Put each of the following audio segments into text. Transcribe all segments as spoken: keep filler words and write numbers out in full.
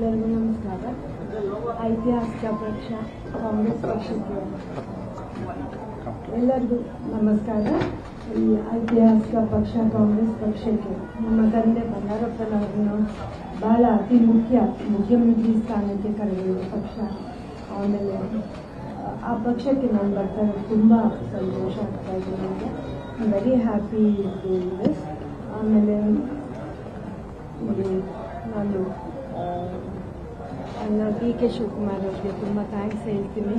ಎಲ್ಲರಿಗೂ ನಮಸ್ಕಾರ. ಐತಿಹಾಸಿಕ ಪಕ್ಷ ಕಾಂಗ್ರೆಸ್ ಪಕ್ಷಕ್ಕೆ ಎಲ್ಲರಿಗೂ ನಮಸ್ಕಾರ. ಈ ಐತಿಹಾಸಿಕ ಪಕ್ಷ ಕಾಂಗ್ರೆಸ್ ಪಕ್ಷಕ್ಕೆ ನಮ್ಮ ತಂದೆ ಬಂಗಾರಪ್ಪನವರನ್ನು ಬಹಳ ಅತಿ ಮುಖ್ಯ ಮುಖ್ಯಮಂತ್ರಿ ಸ್ಥಾನಕ್ಕೆ ಕರೆದಿರುವ ಪಕ್ಷ. ಆಮೇಲೆ ಆ ಪಕ್ಷಕ್ಕೆ ನಾನು ಬರ್ತಾ ತುಂಬ ಸಂತೋಷ ಆಗ್ತಾ ಇದೆ. ನನಗೆ ವೆರಿ ಹ್ಯಾಪಿ ಡೂಯಿಂಗ್ ದಿಸ್. ಆಮೇಲೆ ನಾನು ನಾನು ಡಿ ಕೆ ಶಿವಕುಮಾರ್ ಅವರಿಗೆ ತುಂಬ ಥ್ಯಾಂಕ್ಸ್ ಹೇಳ್ತೀನಿ.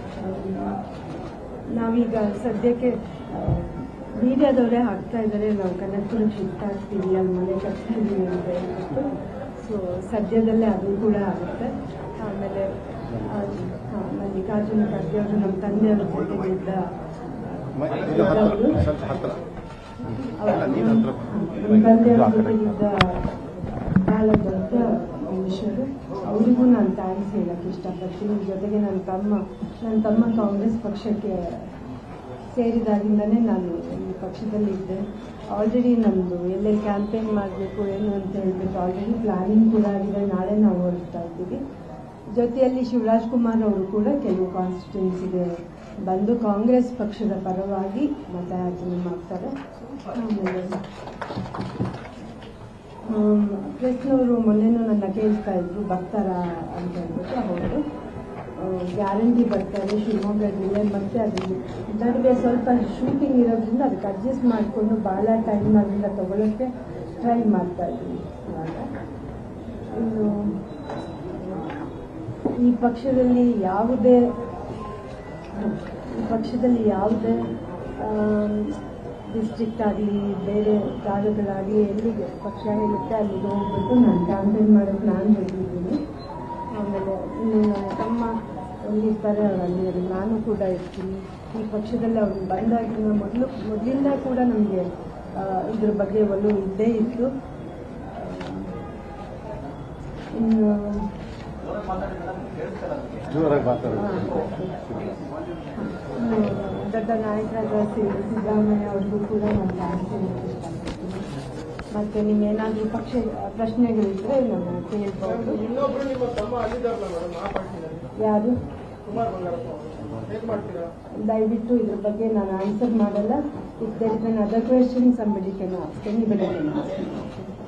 ನಾವೀಗ ಸದ್ಯಕ್ಕೆ ಮೀಡಿಯಾದವರೇ ಹಾಕ್ತಾ ಇದ್ದಾರೆ, ನಾವು ಕನಕಪುರಕ್ಕೆ ಶಿಫ್ಟ್ ಆಗ್ತೀವಿ, ಅಲ್ಲಿ ಮನೆ ಕಟ್ತಿದ್ದೀವಿ ಅಂತ ಹೇಳ್ಬಿಟ್ಟು. ಸೊ ಸದ್ಯದಲ್ಲೇ ಅದು ಕೂಡ ಆಗುತ್ತೆ. ಆಮೇಲೆ ಹಾಂ, ಮಲ್ಲಿಕಾರ್ಜುನ ಖರ್ಗೆ ಅವರು ನಮ್ಮ ತಂದೆಯವ್ರ ಜೊತೆಗಿದ್ದ ನಮ್ಮ ತಂದೆಯವ್ರ ಜೊತೆಗಿದ್ದ ಬಹಳ ದೊಡ್ಡ ಮನುಷ್ಯರು. ಅವರಿಗೂ ನಾನು ಥ್ಯಾಂಕ್ಸ್ ಹೇಳಕ್ಕೆ ಇಷ್ಟಪಡ್ತೀನಿ. ಜೊತೆಗೆ ನನ್ನ ತಮ್ಮ ನನ್ನ ತಮ್ಮ ಕಾಂಗ್ರೆಸ್ ಪಕ್ಷಕ್ಕೆ ಸೇರಿದಾಗಿಂದನೇ ನಾನು ಈ ಪಕ್ಷದಲ್ಲಿದ್ದೆ. ಆಲ್ರೆಡಿ ನಮ್ಮದು ಎಲ್ಲೇ ಕ್ಯಾಂಪೇನ್ ಮಾಡಬೇಕು ಏನು ಅಂತ ಹೇಳ್ಬಿಟ್ಟು ಆಲ್ರೆಡಿ ಪ್ಲಾನಿಂಗ್ ಕೂಡ ಆಗಿದೆ. ನಾಳೆ ನಾವು ಹೊರಡ್ತಾ ಇದ್ದೀವಿ. ಜೊತೆಯಲ್ಲಿ ಶಿವರಾಜ್ ಕುಮಾರ್ ಅವರು ಕೂಡ ಕೆಲವು ಕಾನ್ಸ್ಟಿಟ್ಯೂನ್ಸಿಗೆ ಬಂದು ಕಾಂಗ್ರೆಸ್ ಪಕ್ಷದ ಪರವಾಗಿ ಮತಯಾಚನೆ ಮಾಡ್ತಾರೆ. ಆಮೇಲೆ ಕೃಷ್ಣವರು ಮೊನ್ನೆನೂ ನನ್ನ ಕೇಳ್ತಾ ಇದ್ರು ಬರ್ತಾರಾ ಅಂತ ಹೇಳ್ಬಿಟ್ಟು. ಅವರು ಗ್ಯಾರಂಟಿ ಬರ್ತಾರೆ ಶಿವಮೊಗ್ಗ ಜಿಲ್ಲೆ. ಮತ್ತು ಅದರಲ್ಲಿ ನಡುವೆ ಸ್ವಲ್ಪ ಶೂಟಿಂಗ್ ಇರೋದ್ರಿಂದ ಅದಕ್ಕೆ ಅಡ್ಜಸ್ಟ್ ಮಾಡಿಕೊಂಡು ಭಾಳ ಟೈಮ್ ಅದರಿಂದ ತಗೊಳ್ಳೋಕ್ಕೆ ಟ್ರೈ ಮಾಡ್ತಾ ಇದ್ದೀನಿ. ಇವಾಗ ಇನ್ನು ಈ ಪಕ್ಷದಲ್ಲಿ ಯಾವುದೇ ಈ ಪಕ್ಷದಲ್ಲಿ ಯಾವುದೇ ಡಿಸ್ಟ್ರಿಕ್ಟ್ ಆಗಲಿ ಬೇರೆ ಜಾಗಗಳಾಗಲಿ ಎಲ್ಲಿಗೆ ಪಕ್ಷ ಹೇಳುತ್ತೆ ಅಲ್ಲಿಗೆ ಹೋಗ್ಬಿಟ್ಟು ನಾನು ಕ್ಯಾಂಪೇನ್ ಮಾಡೋಕ್ಕೆ ನಾನು ಬಂದಿದ್ದೀನಿ. ಆಮೇಲೆ ಇನ್ನು ನನ್ನ ತಮ್ಮ ಎಲ್ಲಿರ್ತಾರೆ ಅವ್ರು ಅಲ್ಲಿ ನಾನು ಕೂಡ ಇರ್ತೀನಿ. ಈ ಪಕ್ಷದಲ್ಲಿ ಅವ್ರು ಬಂದಾಗಿನ ಮೊದಲು ಮೊದಲಿಂದ ಕೂಡ ನಮಗೆ ಇದ್ರ ಬಗ್ಗೆ ಒಲವು ಇದ್ದೇ ಇತ್ತು. ಇನ್ನು ದೊಡ್ಡ ನಾಯಕರಾದ ಸಿದ್ದರಾಮಯ್ಯ ಅವ್ರಿಗೂ ಕೂಡ ನಾನು ಥ್ಯಾಂಕ್ಸ್ ಇಷ್ಟಪಡ್ತೀನಿ. ಮತ್ತು ನೀವೇನಾದರೂ ಪಕ್ಷ ಪ್ರಶ್ನೆಗಳಿದ್ರೆ ನಾನು ಕೇಳ್ಬೋದು. ಯಾರು ದಯವಿಟ್ಟು ಇದ್ರ ಬಗ್ಗೆ ನಾನು ಆನ್ಸರ್ ಮಾಡಲ್ಲ. If there is another question somebody can ask anybody can ask.